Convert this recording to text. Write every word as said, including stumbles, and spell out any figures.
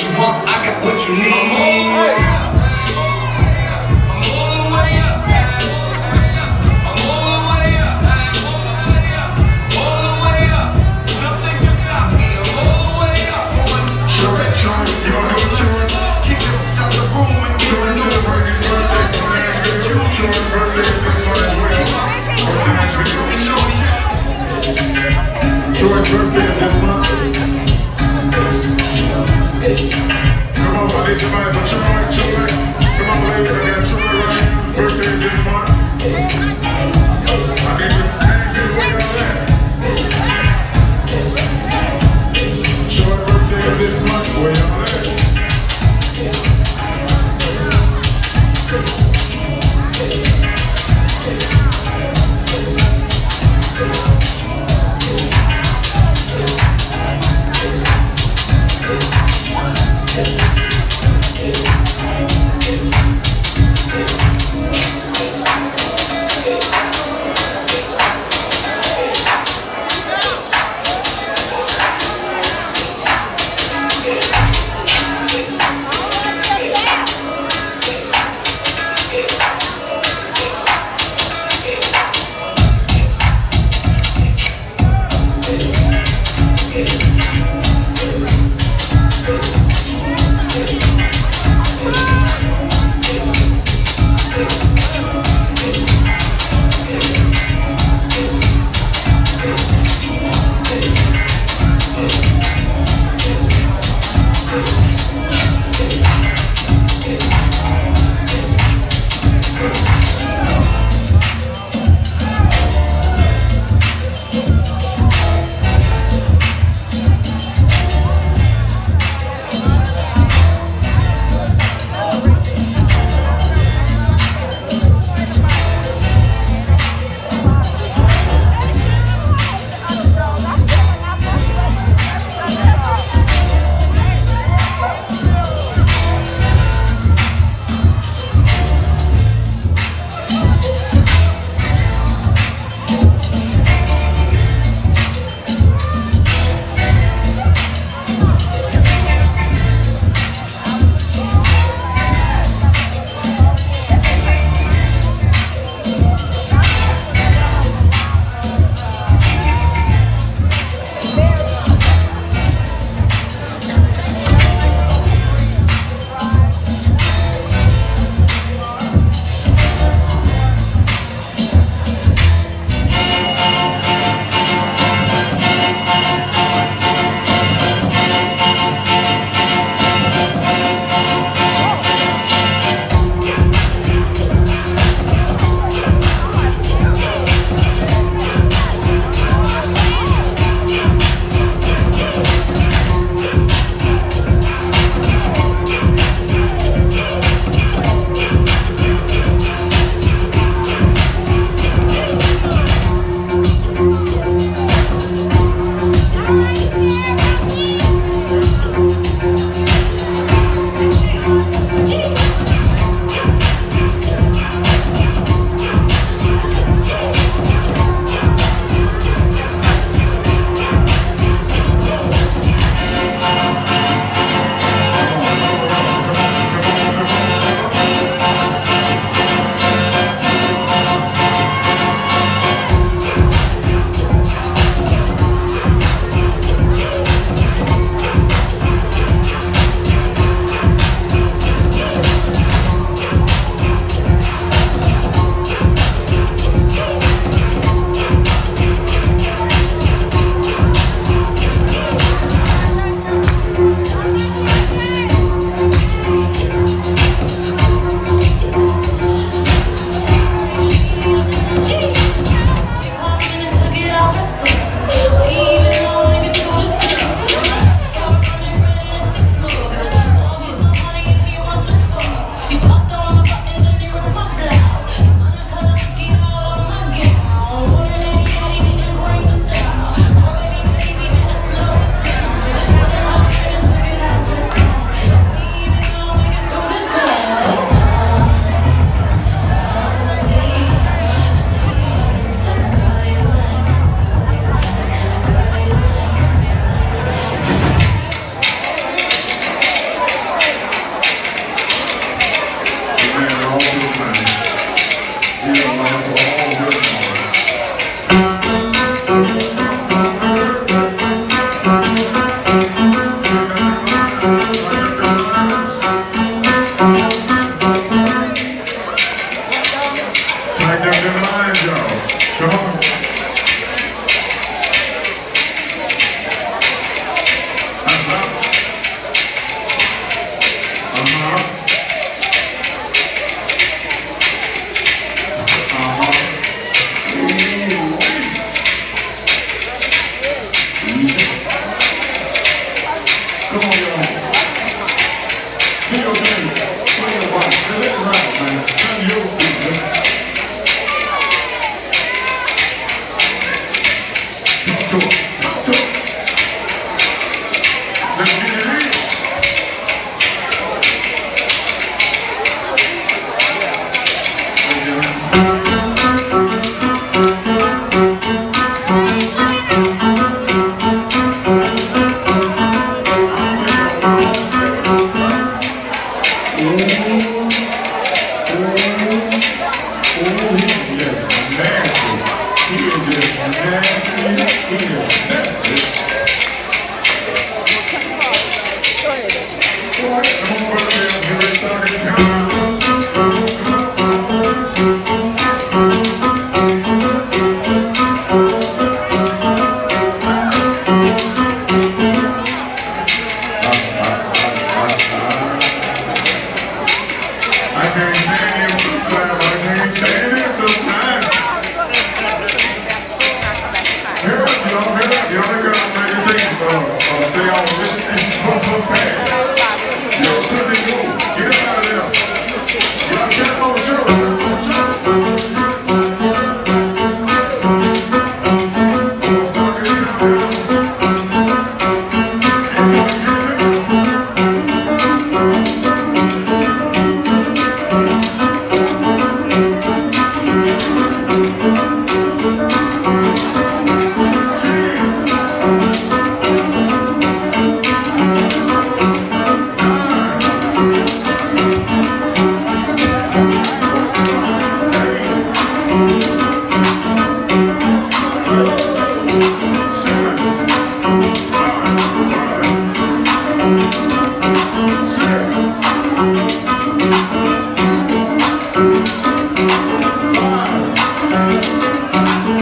you want, I got what you need. I'm all the way up. I'm all the way up. I'm all the way up. All the way up. Nothing can stop me. I'm all the way up. Sure, sure, you know what you're doing. Kick it up the room and give it to the birthday. Sure, birthday is this one as well. What's the next video? George birthday is this month. Come on, buddy, somebody put your right, your right. Come on, ladies, I got your right. Birthday is this month. I need you to hang this way on that. Short birthday is this month, way on that. Come on,